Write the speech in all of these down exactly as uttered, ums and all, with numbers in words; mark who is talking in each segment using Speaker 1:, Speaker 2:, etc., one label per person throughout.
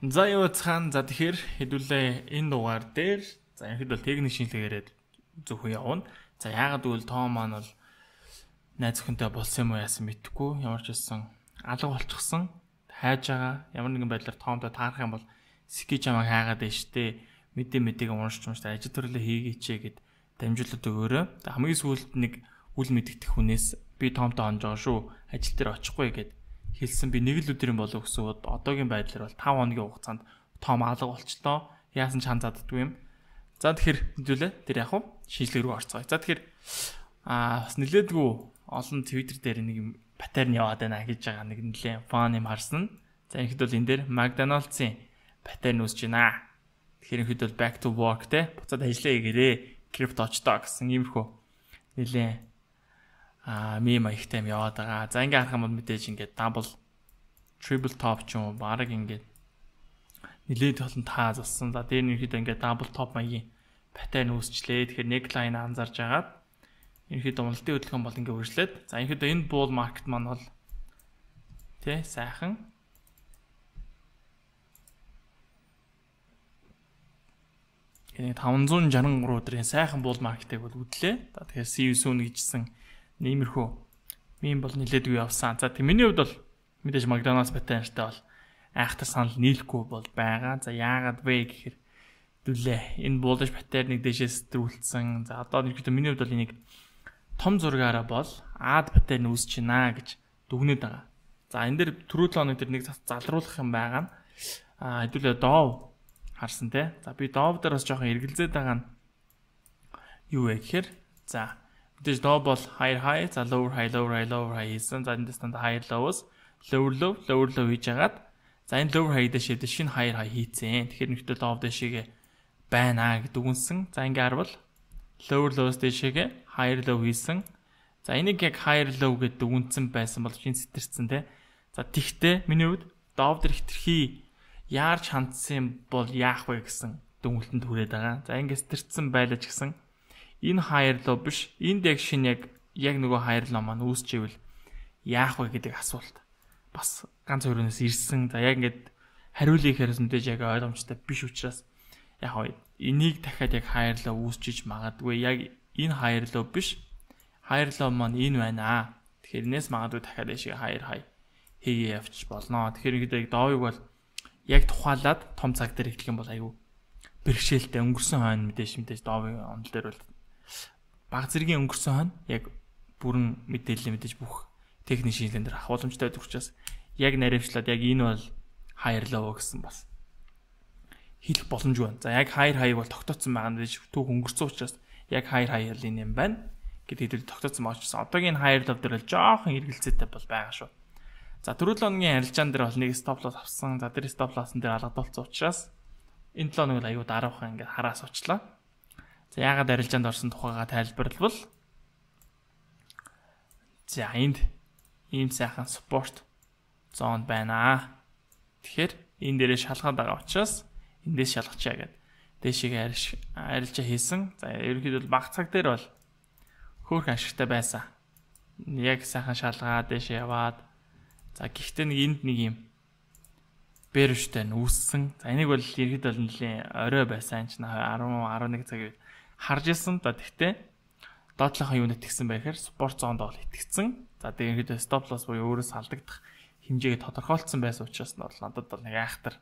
Speaker 1: За юу цаан за тэгэхээр хэдүүлээ энэ дугаар дээр за ихэд бол техник шинжилгээгээд зөвхөн явна. За яагаад гэвэл Том маань бол найз өхөнтэй болсон юм уу яасан мэдэхгүй. Ямар ч байсан алга болчихсон. Хайж байгаа. Ямар нэгэн байдлаар Томтой таарах юм бол Сики чамайг хайгаад байна штэ. Мэдээ мэдээг уншиж унштай ажил төрлөө хийгээч гэд дамжуулаад өгөөрэй. Хамгийн сүүлд нэг үл мэдэгдэх хүнээс би Томтой онж байгаа шүү. Ажил дээр очихгүй гэд хэлсэн. Би нэг л өдрийн болов гэсэн одоогийн байдлаар бол тавь хоногийн хугацаанд Том алга болчлоо. Яасан ч хандаддгүй юм. За тэгэхээр хэдүүлээ тэр яг хуу шинжилгээ рүү орцгоё. За тэгэхээр аа бас нэлээдгүй олон Twitter дээр нэг юм паттерн яваад байна гэж байгаа нэг нэлээ фан юм харсан. За ихэд бол энэ дээр McDonald's-ийн паттерн үүсэж байна. Тэгэхээр ихэд бол back to work те буцаад ажиллая гэрээ. Крипточтой гэсэн иймэрхүү нэлээ аа мем маягтай юм яваад байгаа. За ингээ харах юм бол мэдээж ингээ double triple top ч юм уу баг ингээ нэлээд олон таа зассан. За дээр нь ихэд ингээ double top маягийн паттерн үүсчлээ. Тэгэхээр нэг лайн анзарж агаад ерөнхийдөө уналтын хөдөлгөөн бол ингээ үржлээд. За ерөнхийдөө энэ bull market маань бол тий сайхан энэ таван зуун шестьдесят три өдрийн сайхан bull market-ыг бол үдлээ. За тэгэхээр see you soon гэжсэн нэмэрхүү мем бол нэлээдгүй явсан. За тийм миний хувьд бол мэдээж McDonald's паттернтай бол айхтар санал нийлэхгүй бол байгаа. За яагаад вэ гэхээр дүлээ энэ bullish паттерныг дэшээс сэтгүүлсэн. За одоо ерөнхийдөө миний хувьд бол энийг том зургаараа бол ад паттерн үүсэж байна гэж дүгнээд байгаа. За энэ дээр түрүү хоног дээр нэг залруулах юм байгаа. Аа хэдүүлээ доо харсан те. За би доов дээр бас жоохон эргэлзээд байгаа нь юу вэ гэхээр за мэдээж доо бол higher high, за lower high, lower high, lower high хийсэн. За энэ дэстанд higher low-с lower low, lower low хийж агаад за энэ lower high дэшээ шинэ higher high хийцэн. Тэгэхээр нэгтэл доов дэшээгээ байна гэдэг үгэнсэн. За ингээ харвал lower low-с дэшээгээ higher low хийсэн. За энийг яг higher low гэдэг үгэнсэн байсан бол шинэ сэтэрсэн те. За тэгтээ миний хувьд доов дээр хитрхи яарч хандсан бол яах вэ гэсэн дүнэлтэнд хүрээд байгаа. За ингээс тэрцсэн байлаа ч гэсэн энэ higher low биш. Энд яг шинэ яг яг нөгөө higher low маань үүсчихвэл яах вэ гэдэг асуулт бас ганц өөрөөс ирсэн. За яг ингээд хариулъя гэхээрс мэдээж яг ойлгомжтой биш учраас яг хоо энийг дахиад яг higher low үүсчиж магадгүй. Яг энэ higher low биш. Higher low маань энэ байна. Тэгэхээр энэс магадгүй дахиад яшиг higher high хийгээ явчих болно. Тэгэхээр ингээд яг доовыг бол яг тухайлаад том цаг дээр ихлэх юм бол аюу бэрхшээлтэй өнгөрсөн хойно мэдээж мэдээж доовын онол дээр бол баг зэргийн өнгөрсөн хойно яг бүрэн мэдээлэл мэдээж бүх техник шинжилгээнд дээр авах боломжтой байдаг учраас яг наривчлаад яг энэ бол higher low гэсэн бас хэлэх боломжгүй байна. За яг higher high бол тогтооцсон байгаа нь түүх өнгөрсөн учраас яг higher high л энэ юм байна гэдэг хэдүүл тогтооцсон байгаа учраас одоогийн higher low дээр бол жоохон эргэлзээтэй бол байгаа шүү. За дөрөв хоногийн арилжаан дээр бол нэг stop loss авсан. За тэр stop loss-ын дээр алгадуулсан учраас энэ долоо нэг аюу дараахан ингээд хараа суучлаа. За яагаад арилжаанд орсон тухайга тайлбарлавал за энд ийм сайхан support zone байна. Тэгэхээр энэ дээрээ шалгаад байгаа учраас эндээс шалгачаа гэдэг. Дээшээ арилжаа хийсэн. За ерөнхийдөө баг цаг дээр бол хөөх ашигтай байсан. Яг сайхан шалгаад дээшээ яваад за гэхдээ нэг энд нэг юм бэрвштэй нүүссэн. За энийг бол ерхэд бол нэлийн орой байсан ч десять eleven цаг үед харж ирсэн. За тэгтээ доотлохоо юунад тэгсэн бэ гэхээр спорт зоонд бол итгэцэн. За тэгээд ерхэд стоп лосс буюу өөрөөс алдагдах хэмжээгээ тодорхойлцсон байсан учраас нь бол надад бол нэг айхтар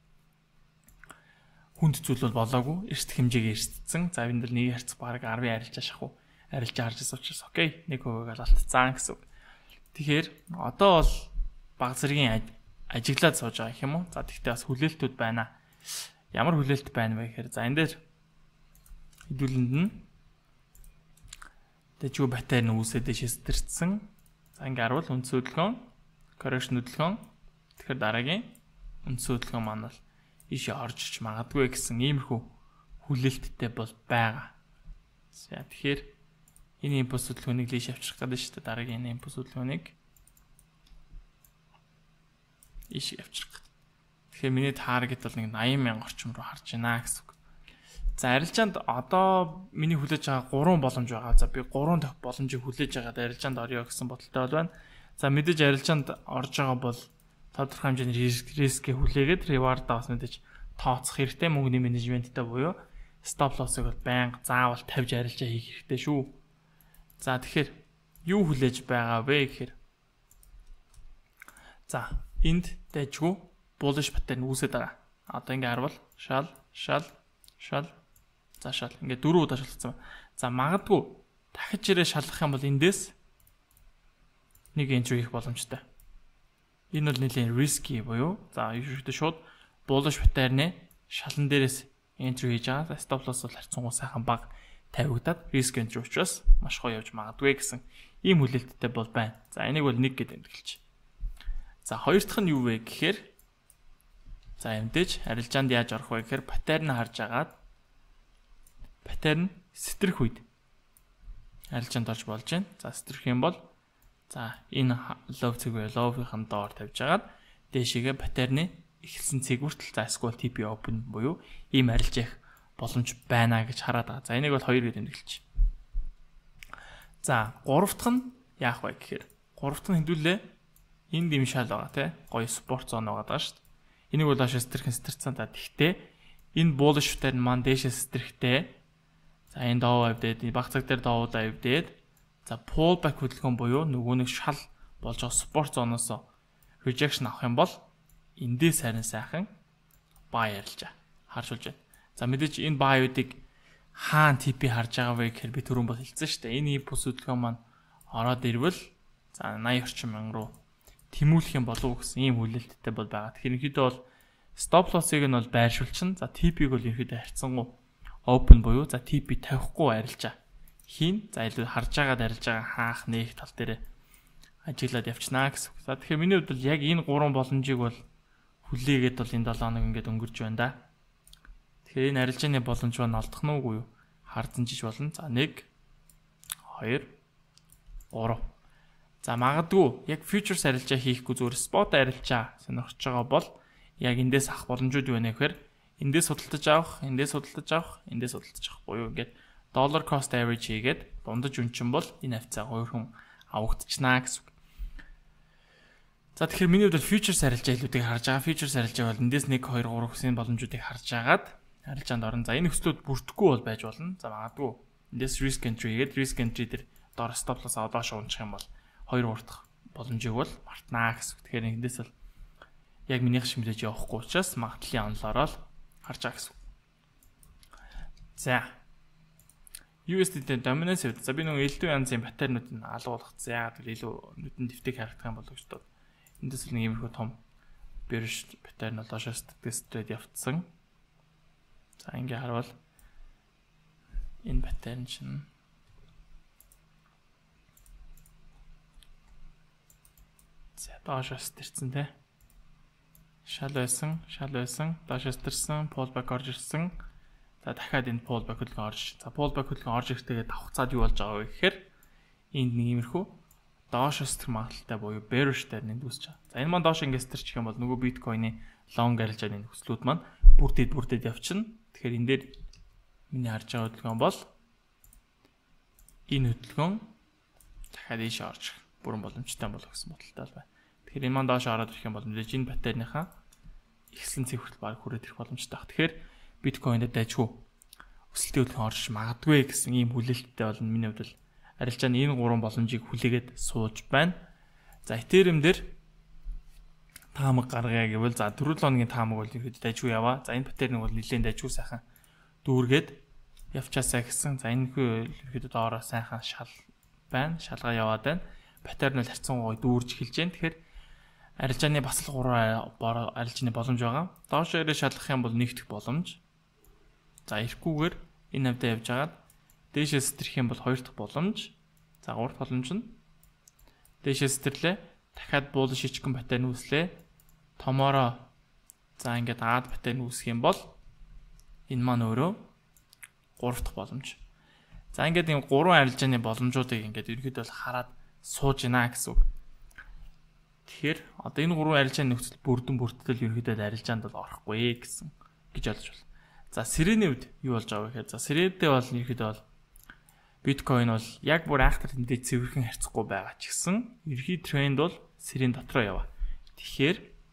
Speaker 1: хүнд зүйл бол болоогүй. Эрсдэх хэмжээгээ эрсдсэн. За энэ дэл нэг харьцах баг ten арилжаа шахав. Арилжаа харж ирсэн учраас окей нэг хувийг алдцсан гэсэн. Тэгэхээр одоо бол баг зэргийн ажиглаад сууж байгаа юм уу? За тэгтээ бас хүлээлтүүд байна. Ямар хүлээлт байна вэ гэхээр за энэ дээр хэдүүлэнд нь дэжүү паттерн үүсээд шистэрсэн. За ингээ харуул үндс хөдөлгөөн, correction хөдөлгөөн. Тэгэхээр дараагийн үндс хөдөлгөөн маань бол ийшээ орж ич магадгүй гэсэн иймэрхүү хүлээлттэй бол байгаа. За тэгэхээр энэ импульс хөдөлгөөнийг лийш авчрах гэдэг шүү дээ. Дараагийн импульс хөдөлгөөнийг иш авчрах. Тэгэхээр миний таргет бол нэг eighty мянга орчим руу харж байна гэсэн үг. За арилжаанд одоо миний хүлээж байгаа гурван боломж байгаа. За би гурван дахь боломжийг хүлээж байгаа арилжаанд орё гэсэн бодолтой бол байна. За мэдээж арилжаанд орж байгаа бол тодорхой хэмжээний рискийг хүлээгээд reward-аа бас мэдээж тооцох хэрэгтэй, мөнгөний менежменттэй буюу stop loss-ыг бол байнга заавал тавьж арилжаа хийх хэрэгтэй шүү. За тэгэхээр юу хүлээж байгаа вэ гэхээр за энд дэжгүй bullish pattern үүсээд байгаа. Одоо ингээ харвал шал шал шал за шал ингээ дөрөв удаа шалгацсан. За магадгүй дахиж ирээ шалгах юм бол эндээс нэг entry хийх боломжтой. Энэ бол нэлээд risky буюу за юушигтэй шууд bullish pattern-ы шалан дээрээс entry хийж байгаа. Stop loss бол харьцангуй сайхан бага тавигдаад risk entry учраас маш гоё явж магадгүй гэсэн ийм хүлээлттэй бол байна. За энийг бол нэг гэдэг тэмдэглэж. За хоёр дахь нь юу вэ гэхээр за эмдэж арилжаанд яаж орох вэ гэхээр pattern харж агаад pattern сэтрэх үед арилжаанд орж болж байна. За сэтрэх юм бол за энэ low цэг бай low-ийн доор тавьж агаад дээшээгээ pattern-ы эхэлсэн цэг хүртэл за эсвэл ти пи open буюу ийм арилж явах боломж байна гэж хараад байгаа. За энийг бол хоёр гэж тэмдэглэж. За гурав дахь нь яах вэ гэхээр гурав дахь нь хэдүүлээ энд юм шал байгаа тий. Гоё спорт зон байгаа даа шүү дээ. Энийг бол хаашаа сэтэрхэн сэтэрсэн та. Тэгтээ энэ bullish pattern маань дээшээ сэтэрхтэй. За энэ доо авдээд баг цаг дээр доовоо авдээд за pullback хөдөлгөөн буюу нөгөө нэг шал болж байгаа спорт зоноос rejection авах юм бол эндээс харин сайхан buy арилжаа харж болж байна. За мэдээж энэ buy-уудыг хаана ти пи харж байгаа вэ гэхээр би түрүүн бол хэлсэн шүү дээ. Энэ импульс хөдөлгөөн маань ороод ирвэл за наяа орчим мянга руу тэмүүлэх юм болов уу гэсэн ийм хүлээлттэй бол байгаа. Тэгэхээр ерөнхийдөө бол stop loss-ыг нь бол байршуулчин. За ти пиг бол ерөнхийдөө харьцангуй open буюу за ти пи тавихгүй арилжаа хийн. За илүү харж агаад арилж байгаа хаах нэг тал дээр ажиглаад явчихнаа гэсэн. За тэгэхээр миний хувьд бол яг энэ гурван боломжийг бол хүлээгээд бол энэ долоо хоног ингээд өнгөрч байна да. Тэгэхээр энэ арилжааны боломж маань олдох нь үгүй юу? Хардан жиж болно. За нэг хоёр гурав. За магадгүй яг futures арилжаа хийхгүй зүгээр spot арилжаа сонирхож байгаа бол яг эндээс авах боломжууд юу вэ гэхээр эндээс судалдаж авах, эндээс судалдаж авах, эндээс судалдаж авах буюу ингээд dollar cost average хийгээд дундаж үнчин бол энэ хавцаа гоёрхон авагдчихнаа гэсэн. За тэгэхээр миний хувьд futures арилжаа илүүдийг харж байгаа. Futures арилжаа бол эндээс нэг хоёр гурав гэсэн боломжуудыг харж агаад арилжаанд орно. За энэ өслүүд бүрдэхгүй бол байж болно. За магадгүй эндээс risk entry хийгээд risk entry дээр доор stop loss аваад доош унчих юм бол хоёр уртах боломжийг бол мартнаа гэсэн. Тэгэхээр эндээс бол яг минийх шиг мэдээж явахгүй учраас магадлалын онлоороо л харж байгаа гэсэн. За ю эс ди-тэй dominance хэвд. За би нэг элдв янзын паттернууд нь алгуулах. За яагаад гэвэл илүү нүдэн дэвтэг харагдах юм болов гэж бод. Эндээс л нэг иймэрхүү том bearish паттерн болоошоос тесттэй явцсан. За ингээ харвал энэ паттерн чинь за доошоос тэрсэн те. Шал байсан, шал байсан, доошоос тэрсэн, pullback орж ирсэн. За дахиад энэ pullback хөдөлгөөн орж. За pullback хөдөлгөөн орж ирэхтэйгээ давхцаад юу болж байгаа вэ гэхээр энд нэг иймэрхүү доошоос тэр магадaltaй буюу bearish дээр нэнд үсэж байгаа. За энэ маань доош ингээс тэрчих юм бол нөгөө биткойны long арилжааны нөхцлүүд маань бүрдээд бүрдээд явчихна. Тэгэхээр энэ дээр миний харж байгаа хөдөлгөөн бол энэ хөдөлгөөн дахиад ийшээ орж бүрэн боломжтой болов гэсэн бодолтой байна. Тэгэхээр энэ маань доош ороод ирэх юм бол мэдээж энэ паттерныхаа ихсэн цэг хүртэл баг хүрээд ирэх боломжтой байна. Тэгэхээр биткойнд дайжгүй өсөлтийн хөдөлгөөн орж магадгүй гэсэн ийм хүлээлттэй бол миний хувьд бол арилжааны энэ гурван боломжийг хүлээгээд сууж байна. За Ethereum дээр таамаг гаргая гэвэл за дөрвөн хоногийн таамаг бол ихэд дайжгүй яваа. За энэ паттерныг бол нэлээд дайжгүй сайхан дүүргээд явчаасаа гэсэн. За энэ ихэд доороо сайхан шал байна. Шалгаа яваад байна. Паттерн бол харьцангуй дүүрж эхэлж байна. Тэгэхээр арилжааны бас л гурван арилжааны боломж байгаа. Доош ирээ шалгах юм бол нэгдэх боломж. За ирэхгүйгээр энэ навдаа явж агаад дээшээс сэтэрх юм бол хоёр дахь боломж. За гурав дахь боломж нь дээшээс сэтэрлээ. Дахиад буулан шичгэн паттерн үүслээ. Томороо за ингээд аад паттерн үүсэх юм бол энэ маань өөрөө гурав дахь боломж. За ингээд ийм гурван арилжааны боломжуудыг ингээд ерөөдөө бол хараад сууж гинэ гэсэн үг. Тэгэхээр одоо энэ гурван арилжааны нөхцөл бүрдэн бүртгэл ерөөдөө арилжаанд бол орохгүй гэсэн гэж ойлгож байна. За сирэний үед юу болж байгаа вэ гэхээр за сирэдээ бол ерөөдөө бол биткойн бол яг бүр айхтар мэдээ цэвэрхэн харьцахгүй байгаа ч гэсэн ерхий тренд бол сэрийн дотроо яваа. Тэгэхээр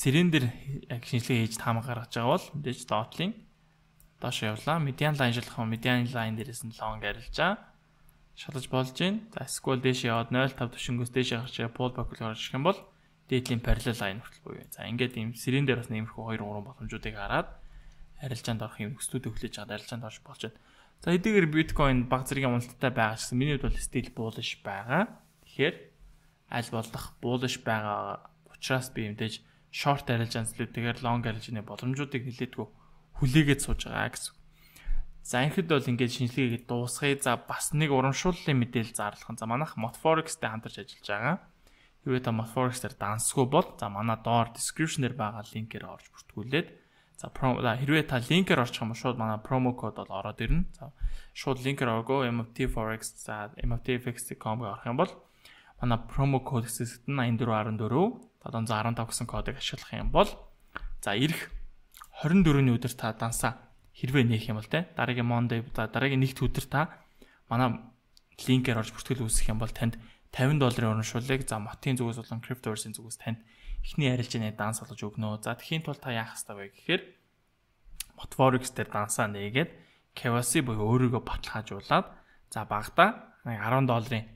Speaker 1: сирен дээр яг шинжилгээ хийж таамаг гаргаж байгаа бол мэдээж dot-ийн доош явлаа. Median line шалгах юм. Median line дээрээс нь long арилжаа. Шалгаж болж байна. За S Q L дээш яваад нуль тавь төвшнгөөс дээш гарч pull buckle гарч ирэх юм бол дээдлийн parallel line хүртэл буюу. За ингээд ийм сирен дээр бас нэмэрхүү хоёр гурван боломжуудыг хараад арилжаанд орох юм өстүүд өглөж чад арилжаанд орж болж байна. За эдгээр биткойн баг зэргийн уналттай байгаа гэсэн миний хувьд бол still bullish байгаа. Тэгэхээр аль болох bullish байгаа учраас би мэдээж short арилжаан зүйлүүдээр long арилжааны боломжуудыг нэлээдгүй хүлээгээд сууж байгаа гэсэн. За энэхэд бол ингээд шинжилгээгээ дуусгая. За бас нэг урамшууллын мэдээлэл зарлах. За манайх Motforex-тэй хамтарч ажиллаж байгаа. Хэрвээ та Motforex-ээр дансгүй бол за манай доор description-ээр байгаа линкээр орж бүртгүүлээд за хэрвээ та линкээр орчих юм бол шууд манай promo code бол ороод ирнэ. За шууд линкээр оргоо M F T Forex за M F T F X dot com-ыг орох юм бол манай promo code хэсэгт нь ninety-four fourteen seven seven five гэсэн кодыг ашиглах юм бол за ирэх twenty-fourны өдөр та дансаа хэрвээ нээх юм бол те дараагийн Monday дараагийн нэгд өдөр та манай линкээр орж бүртгэл үүсгэх юм бол танд fifty долларын урамшууллыг за мотын зүгээс болон cryptoverse-ийн зүгээс танд эхний арилжааны данс олж өгнө. За тэхийн тулд та яах ёстой вэ гэхээр Motforex дээр дансаа нээгээд K Y C буюу өөрийгөө баталгаажуулаад за багада ten долларын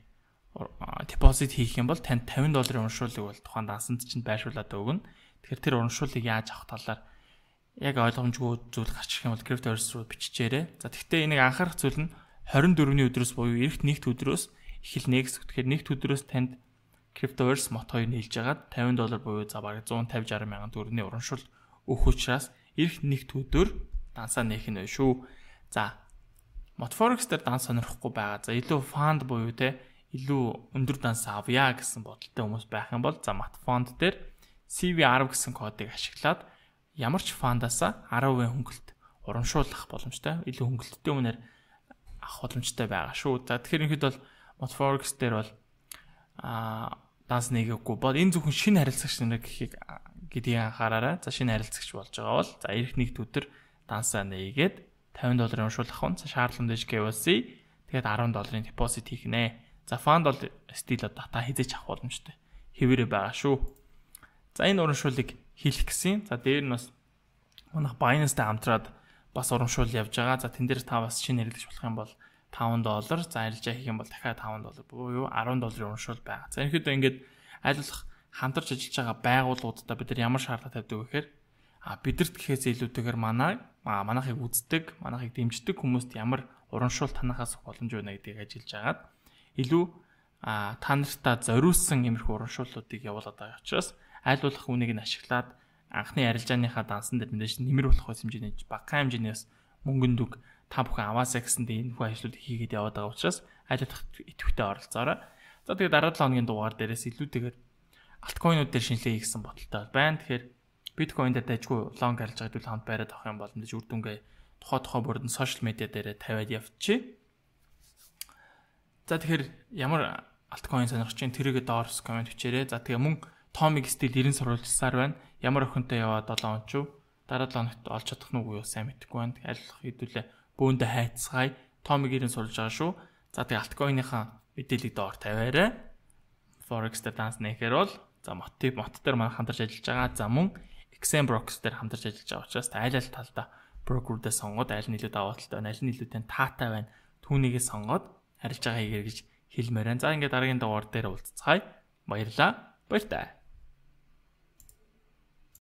Speaker 1: депозит хийх юм бол танд fifty долларын урамшууллыг бол тухайн дансанд чинь байршуулад өгнө. Тэгэхээр тэр урамшууллыг яаж авах талаар яг ойлгомжгүй зүйл гарч ирэх юм бол cryptoverse руу биччихээрэй. За тэгвэл энийг анхаарах зүйл нь twenty-fourны өдрөөс буюу эрт нэгд өдрөөс эхэл нэгс. Тэгэхээр нэгд өдрөөс танд cryptoverse мот хоёр нийлж агаад fifty доллар буюу за бараг one fifty sixty мянган төгрөгийн урамшуул өгөх учраас эрт нэгд өдөр дансаа нээх нь байна шүү. За Motforex дээр данс сонирхгүй байгаа. За илүү fund буюу те илүү өндөр данс авъя гэсэн бодолтой хүмүүс байх юм бол за Motfund дээр C V ten гэсэн кодыг ашиглаад ямар ч фандаасаа ten percent хөнгөлт урамшуулах боломжтой. Илүү хөнгөлттэй өмнөр авах боломжтой байгаа шүү. За тэгэхээр энэхэд бол Motforex дээр бол аа данс нэгээгүй бол энэ зөвхөн шинэ харилцагч нар гэхийг гэдгийг анхаараарай. За шинэ харилцагч болж байгаа бол за ирэх нэгд өдөр дансаа нээгээд fifty долларын урамшуулах хүн шаардлагатай дэш K Y C тэгээд ten долларын депозит хийх нэ. За фанд бол стил дата хизээч авах боломжтой. Хэвээрээ байгаа шүү. За энэ урамшууллыг хийх гэсэн. За дээр нь бас манайх Binance-тай хамтраад бас урамшуул явж байгаа. За тэн дээр та бас шинэ хэрэглэж болох юм бол five доллар, за арилжаа хийх юм бол дахиад five доллар буюу ten долларын урамшуул байгаа. За энэхэд ингээд аль болох хамтарч ажиллаж байгаа байгууллагуудаа бид нар ямар шаардлага тавьдаг вэ гэхээр а бидэрт гэхээс илүүтэйгээр манай манайхыг үздэг, манайхыг дэмждэг хүмүүст ямар урамшуул танахаас боломж байна гэдгийг ажиллаж агаад илүү а та нартаа зориулсан иймэрхүү урамшууллуудыг явуулаад байгаа учраас аль болох үнийг нь ашиглаад анхны арилжааныхаа дансан дээр мэдээж нэмэр болох хэмжээний багахан хэмжээнээс мөнгөнд үг та бүхэн аваасаа гэсэндээ энэ хүү ажлуудыг хийгээд яваад байгаа учраас аль болох идэвхтэй оролцоорой. За тэгээд дараа seven хоногийн дугаар дээрээс илүүтэйгээр альткойнууд дээр шинжилгээ хийсэн бодолтой байна. Тэгэхээр биткойн дээр дайггүй лонг арилж байгаа хэвэл хамт байраад авах юм бол мэдээж үр дүнгээ тухай тухай бүрдэн сошиал медиа дээр тавиад явчих. За тэгэхээр ямар альткойн сонирхож чинь тэрийгэ доорс комент бичээрэй. За тэгээ мөн Томиг стил ninety сурвалжсаар байна. Ямар охинтой яваад seven хоног ч дараа seven хоногт олж чадах нь үгүй юу сайн мэдэхгүй байна. Аль болох хэдүүлээ бөөндө хайцгаая. Томиг ninety сурж байгаа шүү. За тэгээ альткойныхаа мэдээллийг доор тавиарай. Forex дээр данс нэхэр бол за мотив мот дээр маань хамтарч ажиллаж байгаа. За мөн X M Brox дээр хамтарч ажиллаж байгаа учраас аль аль талдаа брокерудаа сонгоод аль нь илүү даваа талтай байна, аль нь илүүтэй таатай байна. Түүнийгээ сонгоод харилж байгаа хийгэр гэж хэлмээр байна. За ингээд дараагийн дугаар дээр уулзцгаая. Баярлалаа. Баяртай.